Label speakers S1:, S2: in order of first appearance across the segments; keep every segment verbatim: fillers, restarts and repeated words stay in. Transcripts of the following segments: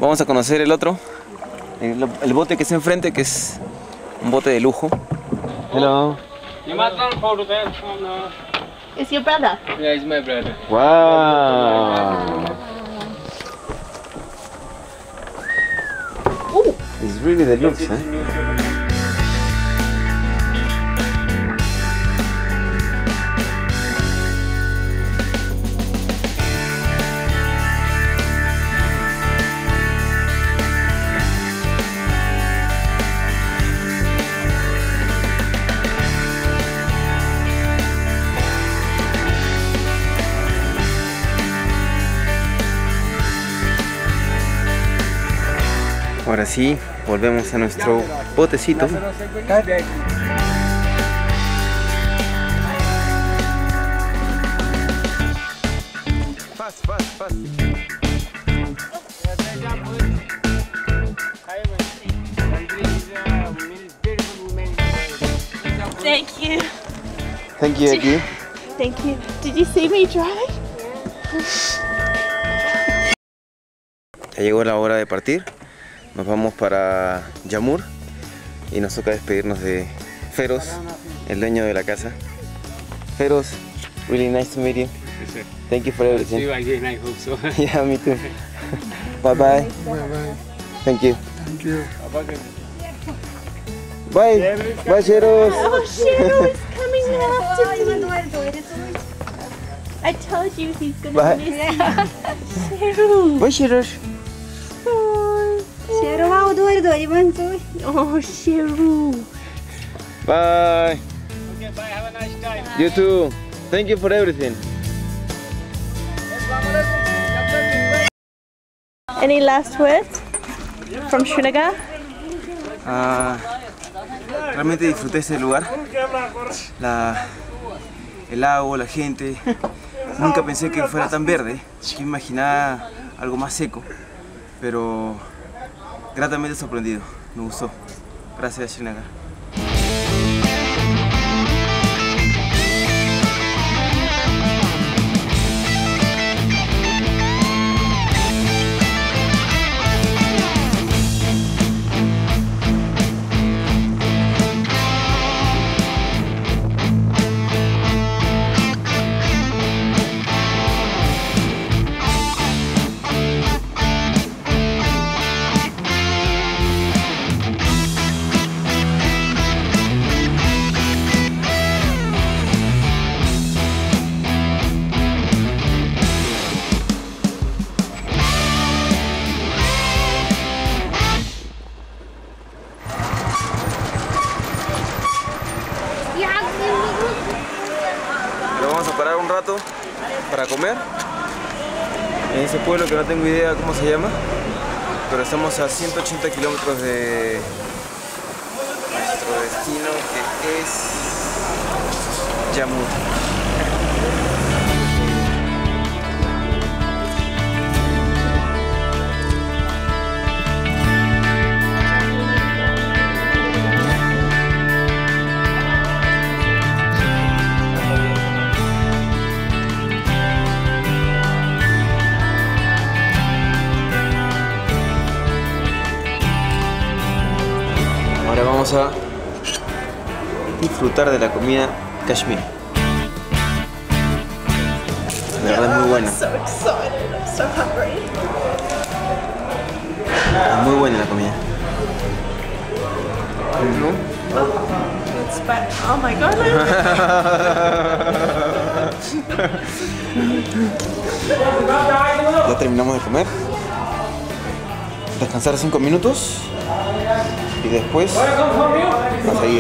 S1: Vamos a conocer el otro, el, el bote que está enfrente, que es un bote de lujo. Hello.
S2: Is your brother?
S3: Yeah, he's my brother.
S1: Wow.
S2: Ooh.
S1: It's really deluxe, eh? Ahora sí, volvemos a nuestro botecito.
S2: Thank you.
S1: Thank you, aquí.
S2: Thank you. Did you see me drive?
S1: Ya llegó la hora de partir. Nos vamos para Jamur y nos toca despedirnos de Feroz, el dueño de la casa. Feroz, really nice to meet you. Thank you for everything.
S3: See you again, I hope so.
S1: Yeah, me too. Bye bye.
S4: Bye bye.
S1: Thank you.
S4: Thank you.
S1: Bye. Bye, Feroz.
S2: Oh, Cheryl is coming after me. I told you he's gonna
S1: Bye.
S2: miss you. Cheryl.
S1: Bye, Feroz.
S2: Oh, Cheryl.
S1: Bye.
S3: Okay, bye. Have a nice time.
S1: You too. Thank you for everything.
S2: Any last words from Srinagar?
S1: Ah, realmente disfruté este lugar. La, el lago, la gente. Nunca pensé que fuera tan verde. Yo imaginaba algo más seco. Pero gratamente sorprendido. Me gustó. Gracias, Srinagar. Vamos a parar un rato para comer en ese pueblo que no tengo idea cómo se llama, pero estamos a ciento ochenta kilómetros de nuestro destino, que es Jamur. Ahora vamos a disfrutar de la comida Kashmir. La verdad es muy buena.
S2: So excited. I'm so hungry.
S1: Es muy buena la comida.
S2: It's bad. Oh my god.
S1: Ya terminamos de comer. Descansar cinco minutos y después a seguir.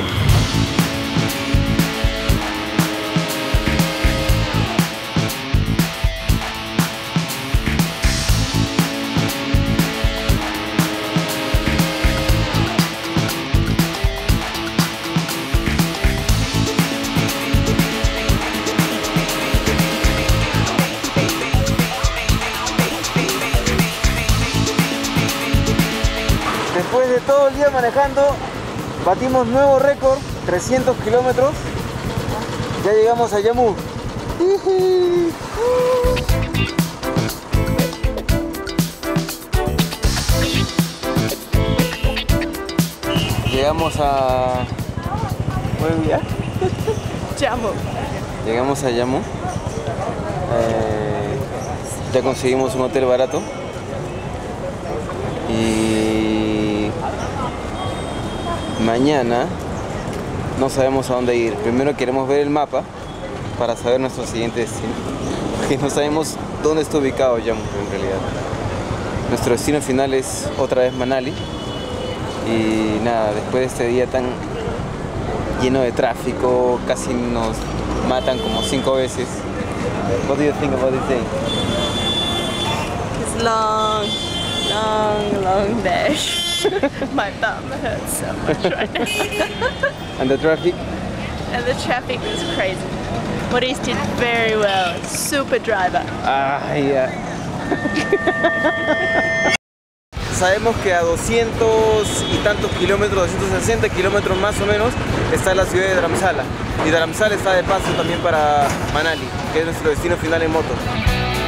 S1: Después de todo el día manejando, batimos nuevo récord, trescientos kilómetros. Ya llegamos a Jamur. Llegamos a... ¿Buen día?
S2: Jammu.
S1: Llegamos a Jammu. Eh, ya conseguimos un hotel barato. Y... mañana no sabemos a dónde ir. Primero queremos ver el mapa para saber nuestro siguiente destino. Porque no sabemos dónde está ubicado Jammu en realidad. Nuestro destino final es otra vez Manali. Y nada, después de este día tan lleno de tráfico, casi nos matan como cinco veces. What do you think about this day?
S2: It's long, long, long day. My bum hurts so much right now.
S1: And the traffic?
S2: And the traffic was crazy. Maurice did very well. Super driver.
S1: Ah, ya. Sabemos que a doscientos y tantos kilómetros, doscientos sesenta kilómetros más o menos, está la ciudad de Dharamsala. Y Dharamsala está de paso también para Manali, que es nuestro destino final en moto.